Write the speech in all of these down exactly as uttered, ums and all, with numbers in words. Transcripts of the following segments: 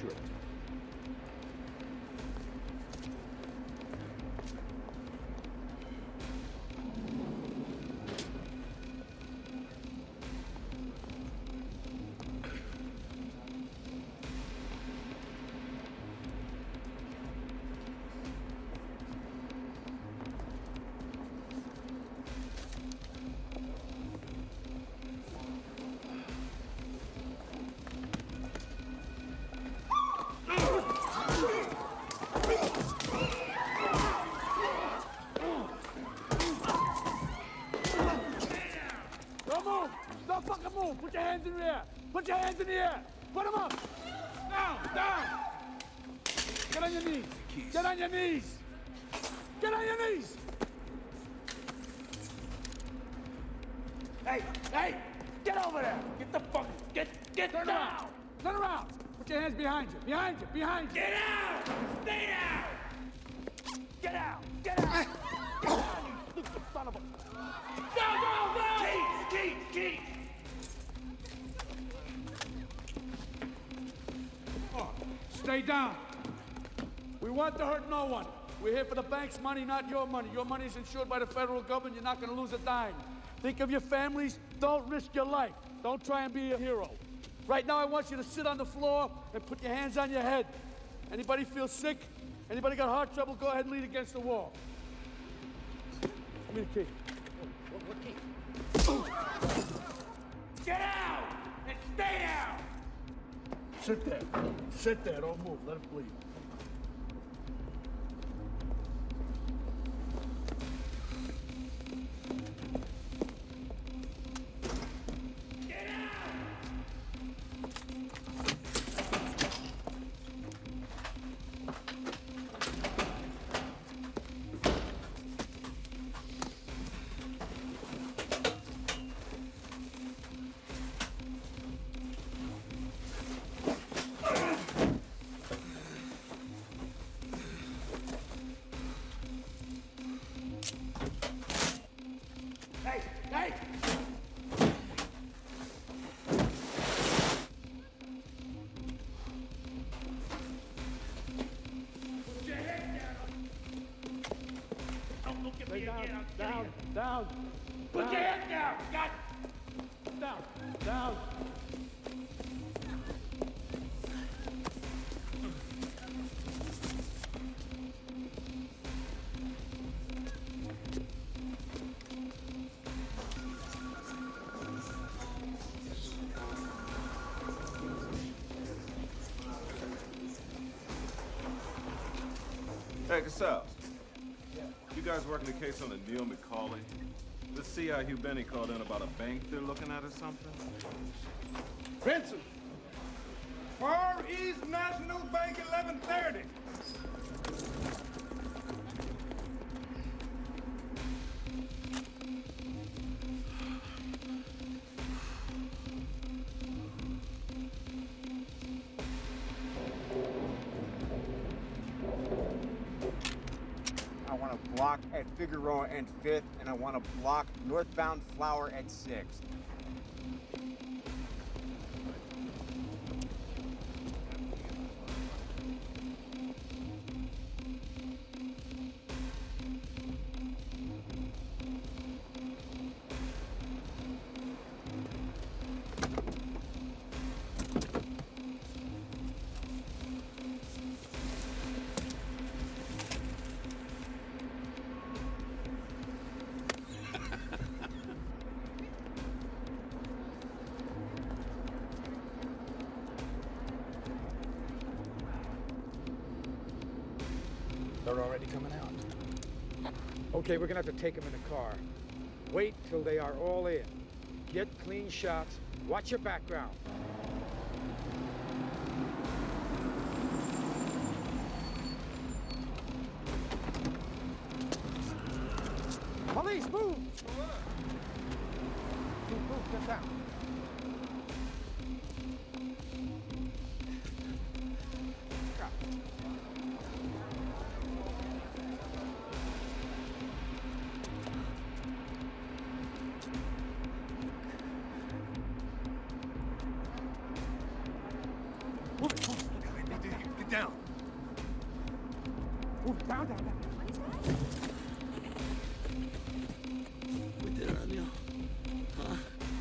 shirt. Put your hands in the air! Put your hands in the air! Put them up! Down! Down! Get on your knees! Get on your knees! Get on your knees! Hey! Hey! Get over there! Get the fuck... Get... Get Turn down! Around. Turn around! Put your hands behind you! Behind you! Behind you! Get out! Stay down! Get out! Get out! Get out, you stupid son of a... Go! Go! Go! Keith! Keith! Keith! Stay down. We want to hurt no one. We're here for the bank's money, not your money. Your money is insured by the federal government. You're not going to lose a dime. Think of your families. Don't risk your life. Don't try and be a hero. Right now, I want you to sit on the floor and put your hands on your head. Anybody feel sick? Anybody got heart trouble? Go ahead and lean against the wall. Give me the key. What, what key? Get out and stay out. Sit there. Sit there. Don't move. Let it bleed. Get out! Hey! Hey! Put your head down. Don't look at me down, again. Down, down, down. Put down. your head down. Got it. Down, down. Hey, Casals. Yeah. You guys working the case on the Neil McCauley? This C I Hugh Benny called in about a bank they're looking at or something? Vincent! Far East National Bank, eleven thirty. I want to block at Figueroa and Fifth, and I want to block northbound Flower at Sixth. They're already coming out. Okay, we're gonna have to take them in the car. Wait till they are all in. Get clean shots. Watch your background. Police, move! Move, move, get down. down. Move down, down, down. We did it, Neil. Huh?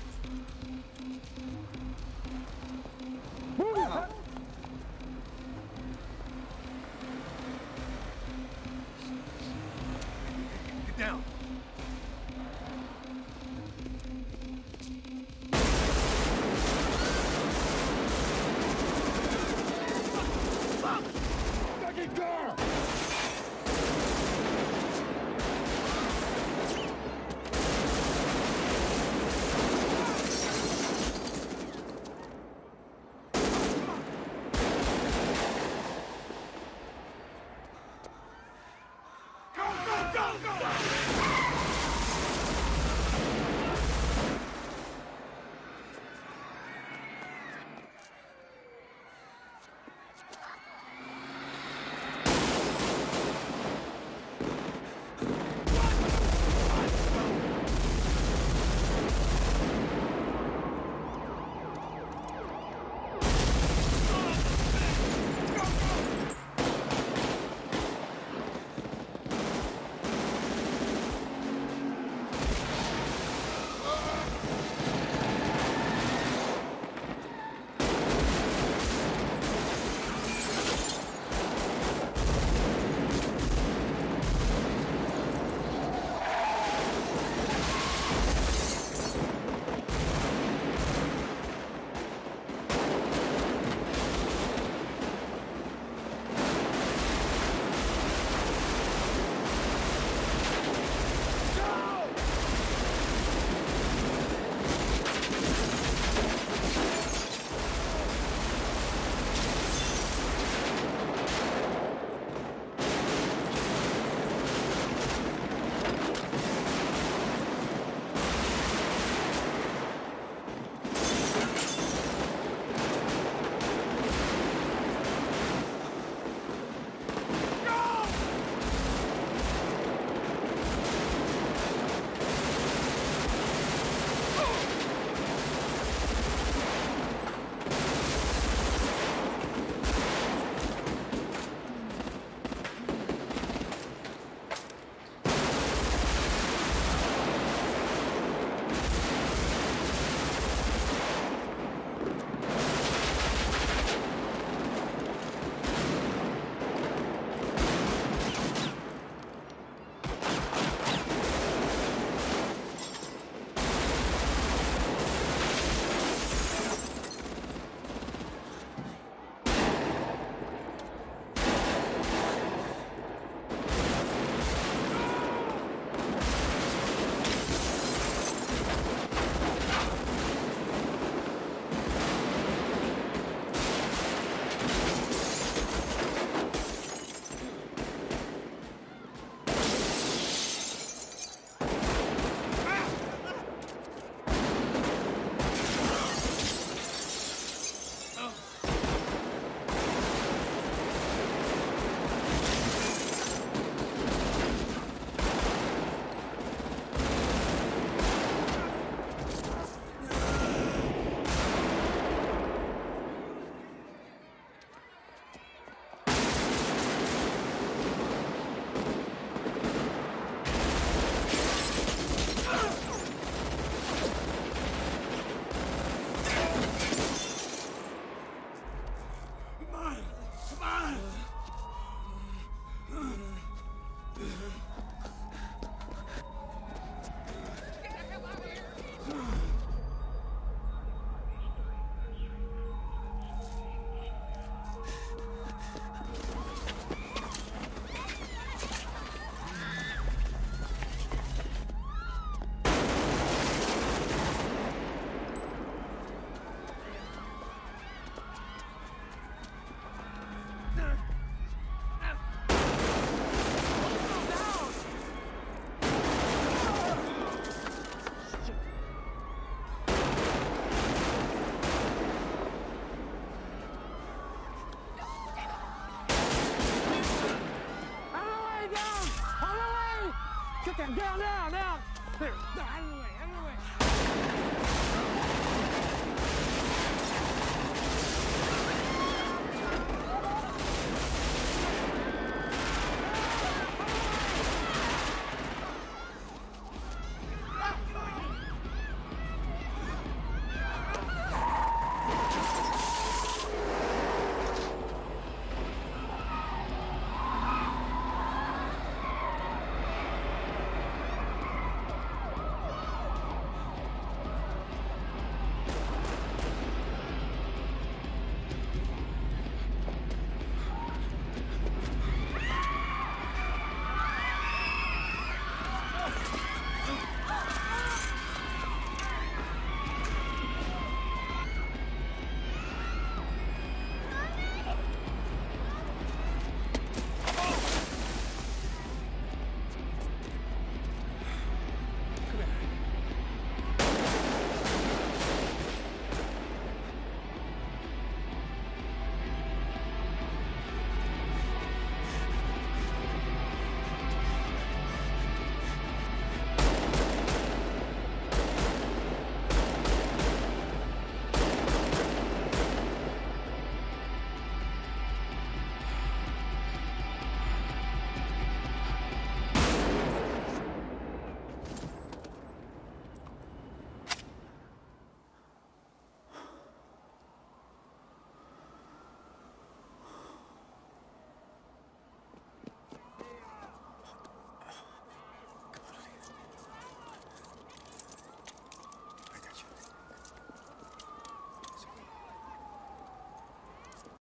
Move! Oh. Get down. Second car! Get down, down, down, down! There.